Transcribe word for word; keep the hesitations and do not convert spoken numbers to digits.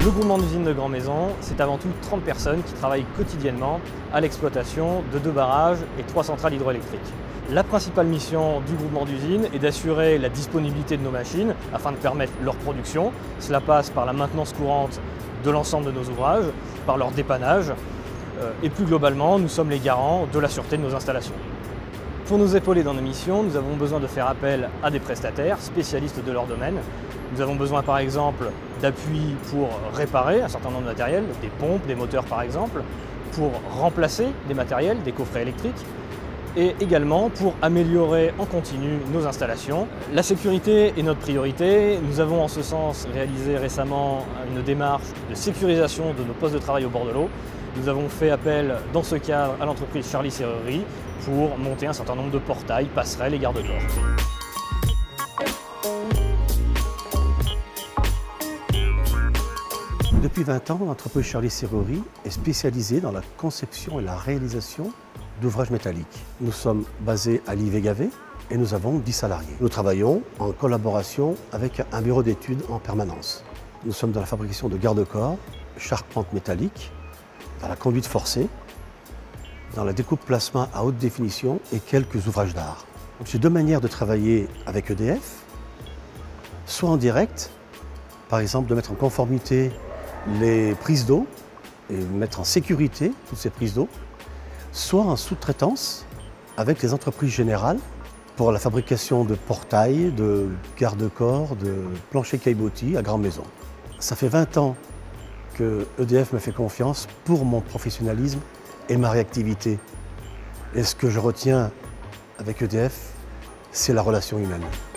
Le groupement d'usines de Grand Maison, c'est avant tout trente personnes qui travaillent quotidiennement à l'exploitation de deux barrages et trois centrales hydroélectriques. La principale mission du groupement d'usines est d'assurer la disponibilité de nos machines afin de permettre leur production. Cela passe par la maintenance courante de l'ensemble de nos ouvrages, par leur dépannage et plus globalement, nous sommes les garants de la sûreté de nos installations. Pour nous épauler dans nos missions, nous avons besoin de faire appel à des prestataires spécialistes de leur domaine. Nous avons besoin par exemple d'appui pour réparer un certain nombre de matériels, des pompes, des moteurs par exemple, pour remplacer des matériels, des coffrets électriques, et également pour améliorer en continu nos installations. La sécurité est notre priorité. Nous avons en ce sens réalisé récemment une démarche de sécurisation de nos postes de travail au bord de l'eau. Nous avons fait appel dans ce cadre à l'entreprise Charlie Serrurerie pour monter un certain nombre de portails, passerelles et garde-corps. Depuis vingt ans, l'entreprise Charlie Serrurerie est spécialisée dans la conception et la réalisation d'ouvrages métalliques. Nous sommes basés à Livet-Gavet et nous avons dix salariés. Nous travaillons en collaboration avec un bureau d'études en permanence. Nous sommes dans la fabrication de garde-corps, charpentes métalliques, dans la conduite forcée, dans la découpe plasma à haute définition et quelques ouvrages d'art. J'ai deux manières de travailler avec E D F, soit en direct, par exemple de mettre en conformité les prises d'eau et mettre en sécurité toutes ces prises d'eau, soit en sous-traitance avec les entreprises générales pour la fabrication de portails, de garde-corps, de planchers caillebotis à Grand Maison. Ça fait vingt ans que E D F me fait confiance pour mon professionnalisme et ma réactivité. Et ce que je retiens avec E D F, c'est la relation humaine.